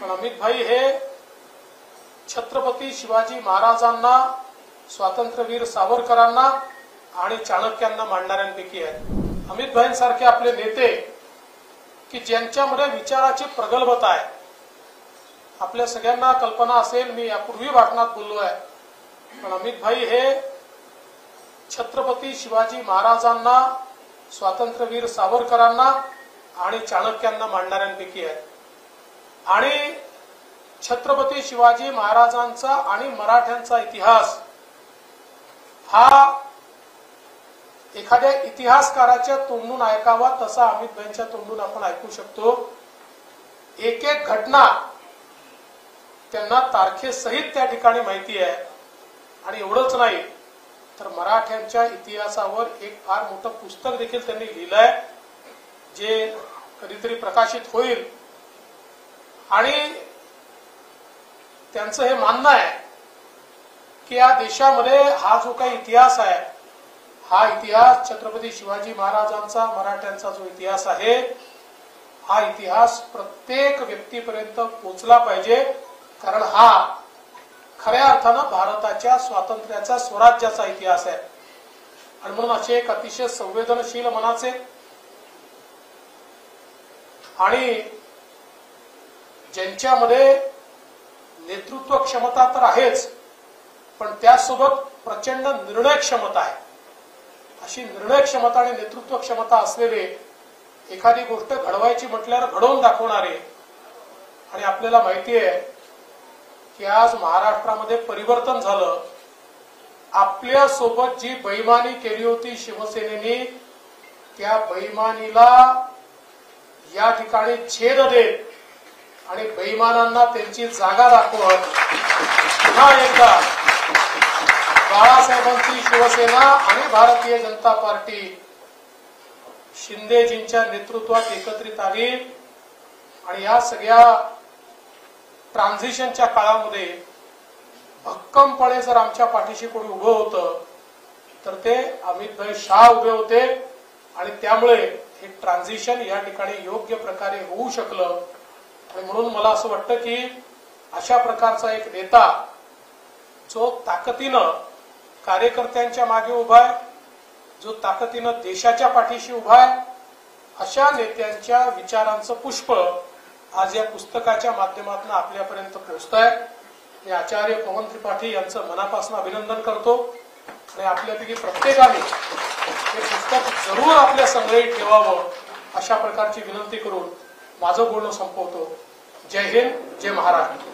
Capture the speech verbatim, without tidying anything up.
पण अमित भाई हे छत्रपती शिवाजी महाराजांना, स्वातंत्र्यवीर सावरकरांना आणि चाणक्यांना मांडणाऱ्यांपैकी आहेत। अमित भाईंसारखे आपले नेते की ज्यांच्यामध्ये विचाराची प्रगल्भता आहे। आपल्या सगळ्यांना कल्पना असेल, मी यापूर्वी भाषणात बोललो आहे, पण अमित भाई हे छत्रपती शिवाजी महाराजांना, स्वातंत्र्यवीर सावरकरांना आणि चाणक्यांना मांडणाऱ्यांपैकी आहेत। आणि छत्रपती शिवाजी महाराजांचा आणि मराठ्यांचा इतिहास हा एखाद्या इतिहासकाराच्या तोंडून ऐकावा तसा अमित भाईंच्या तोंडून आपण ऐकू शकतो। एक एक घटना त्यांना तारखेसहित त्या ठिकाणी माहिती आहे। आणि एवढंच नाही तर मराठ्यांच्या इतिहासावर एक फार मोठं पुस्तक देखील त्यांनी लिहिलंय, जे कधीतरी प्रकाशित होईल। आणि त्यांचं हे मानणं आहे की या देशामध्ये हा जो काही इतिहास आहे, हा इतिहास छत्रपती शिवाजी महाराजांचा, मराठ्यांचा जो इतिहास आहे, हा इतिहास प्रत्येक व्यक्तीपर्यंत पोहोचला पाहिजे, कारण हा खऱ्या अर्थानं भारताच्या स्वातंत्र्याचा, स्वराज्याचा इतिहास आहे। आणि म्हणून असे एक अतिशय संवेदनशील मनाचे आणि ज्यांच्यामध्ये नेतृत्व क्षमता तर आहेच, पण त्यासोबत प्रचंड निर्णय क्षमता आहे, अशी निर्णय क्षमता आणि नेतृत्व क्षमता असलेले, एखादी गोष्ट घडवायची म्हटल्यावर घडवून दाखवणारे। आणि आपल्याला माहिती आहे की आज महाराष्ट्रामध्ये परिवर्तन झालं। आपल्या सोबत जी बेईमानी केली होती शिवसेनेने, त्या बेईमानीला या ठिकाणी छेद देत आणि बेईमानांना त्यांची जागा दाखवत पुन्हा एकदा बाळासाहेबांची शिवसेना आणि भारतीय जनता पार्टी शिंदेजींच्या नेतृत्वात एकत्रित आली। आणि या सगळ्या ट्रान्झिशनच्या काळामध्ये भक्कमपणे जर आमच्या पाठीशी कोणी उभं होतं तर ते अमित भाई शाह उभे होते। आणि त्यामुळे हे ट्रान्झिशन या ठिकाणी योग्य प्रकारे होऊ शकलं। आणि म्हणून मला असं वाटतं की अशा प्रकारचा एक नेता जो ताकदीनं कार्यकर्त्यांच्या मागे उभा आहे, जो ताकदीनं देशाच्या पाठीशी उभा आहे, अशा नेत्यांच्या विचारांचं पुष्प आज या पुस्तकाच्या माध्यमातून आपल्यापर्यंत पोहोचत आहे। मी आचार्य पवन त्रिपाठी यांचं मनापासून अभिनंदन करतो आणि आपल्यापैकी प्रत्येकाने हे पुस्तक जरूर आपल्या संग्रहित ठेवावं, अशा प्रकारची विनंती करून माझं बोलणं संपवतो। जय हिंद, जय महाराष्ट्र।